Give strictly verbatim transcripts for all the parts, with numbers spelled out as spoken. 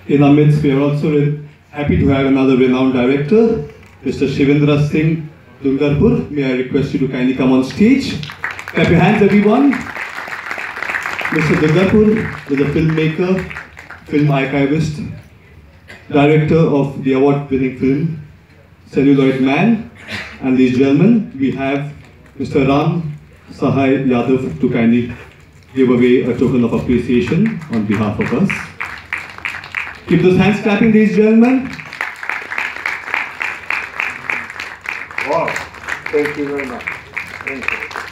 In our midst, we are also happy to have another renowned director, Mister Shivendra Singh Dungarpur. May I request you to kindly come on stage. Clap your hands, everyone. Mister Dungarpur is a filmmaker, film archivist, director of the award-winning film Celluloid Man, and ladies and gentlemen, we have Mister Ram Sahai Yadav to kindly give away a token of appreciation on behalf of us. Keep those hands clapping, ladies and gentlemen. Wow, thank you very much. Thank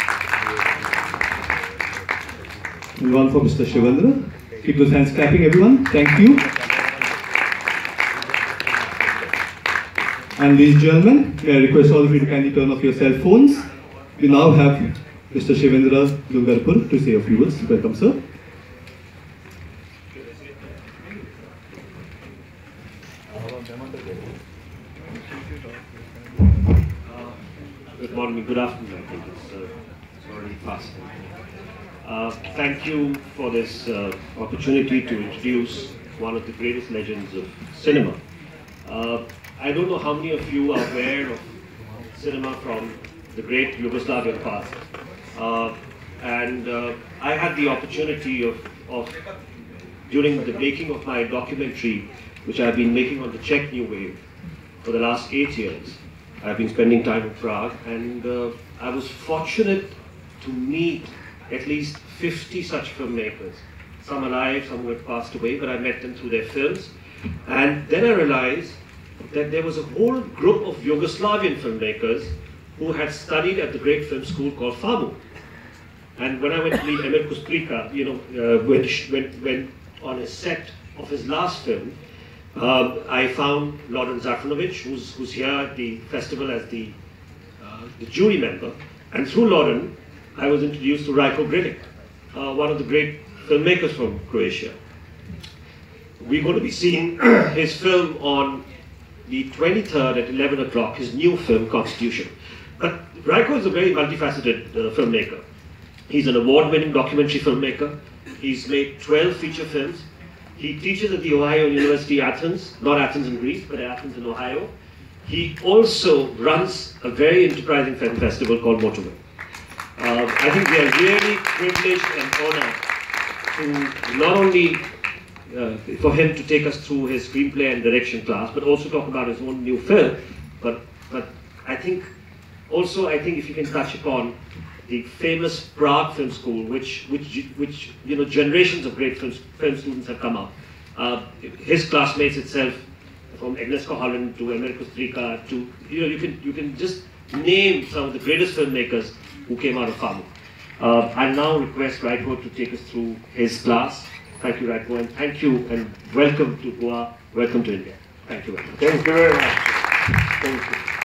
you. And one for Mister Shivendra. Keep those hands clapping, everyone. Thank you. And ladies and gentlemen, may I request all of you to kindly turn off your cell phones. We now have Mister Shivendra Dungarpur to say a few words. Welcome, sir. Good morning, good afternoon, I think it's, uh, it's already past. Uh, thank you for this uh, opportunity to introduce one of the greatest legends of cinema. Uh, I don't know how many of you are aware of cinema from the great Yugoslavian past. Uh, and uh, I had the opportunity of, of, during the making of my documentary, which I've been making on the Czech New Wave for the last eight years. I've been spending time in Prague, and uh, I was fortunate to meet at least fifty such filmmakers. Some alive, some who had passed away, but I met them through their films. And then I realized that there was a whole group of Yugoslavian filmmakers who had studied at the great film school called FAMU. And when I went to meet Emir Kusturica, you know, uh, when, when, when on a set of his last film, Uh, I found Loren Zafranovic, who's, who's here at the festival as the, uh, the jury member. And through Loren, I was introduced to Rajko Grlic, uh, one of the great filmmakers from Croatia. We're going to be seeing his film on the twenty-third at eleven o'clock, his new film, Constitution. But Rajko is a very multifaceted uh, filmmaker. He's an award-winning documentary filmmaker. He's made twelve feature films. He teaches at the Ohio University, Athens, not Athens in Greece, but Athens in Ohio. He also runs a very enterprising film festival called Motorway. Uh, I think we are really privileged and honored to not only uh, for him to take us through his screenplay and direction class, but also talk about his own new film. But, but I think also, I think if you can touch upon the famous Prague Film School, which, which, which you know, generations of great film, film students have come out. Uh, his classmates itself, from Agnieszka Holland to Emir Kusturica to, you know, you can, you can just name some of the greatest filmmakers who came out of FAMU. Uh, I now request Rajko to take us through his class. Thank you, Rajko, and thank you, and welcome to Goa, welcome to India. Thank you very much. Thank you very much. Thank you.